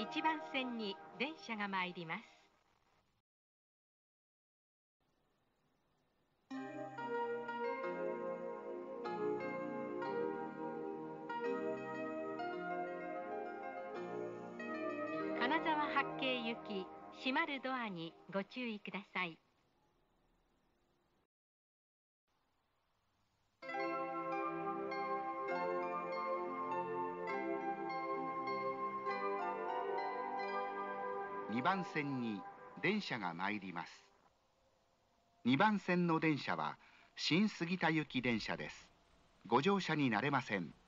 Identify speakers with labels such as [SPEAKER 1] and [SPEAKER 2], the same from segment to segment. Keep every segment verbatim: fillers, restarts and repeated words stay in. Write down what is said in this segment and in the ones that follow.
[SPEAKER 1] ちばん線に電車が参ります。金沢八景行き閉まるドアにご注意ください。
[SPEAKER 2] にばん線に電車が参ります。にばん線の電車は新杉田行き電車です。ご乗車になれません。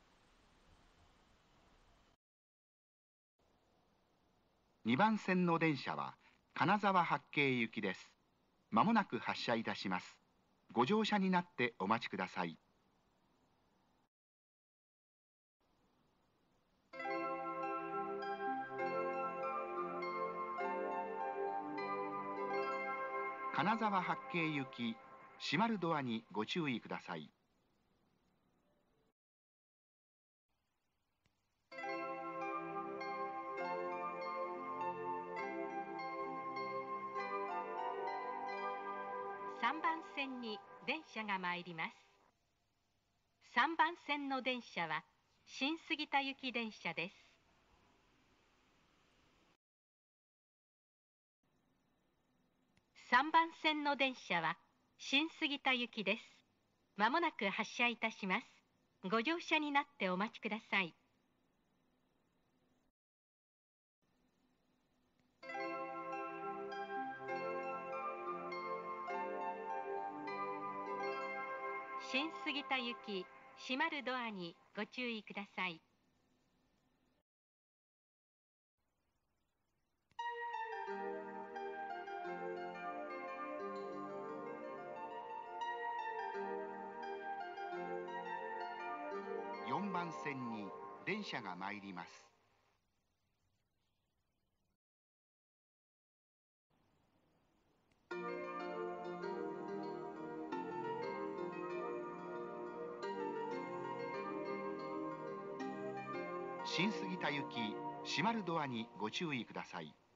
[SPEAKER 2] にばん線の電車は金沢八景行きです。まもなく発車いたします。ご乗車になってお待ちください。金沢八景行き閉まるドアにご注意ください。
[SPEAKER 1] さんばん線に電車が参ります。さんばん線の電車は新杉田行き電車です。さんばん線の電車は新杉田行きです。まもなく発車いたします。ご乗車になってお待ちください。新杉田行き閉まるドアにご注意ください。
[SPEAKER 2] よんばん線に電車が参ります。新杉田行き閉まるドアにご注意ください。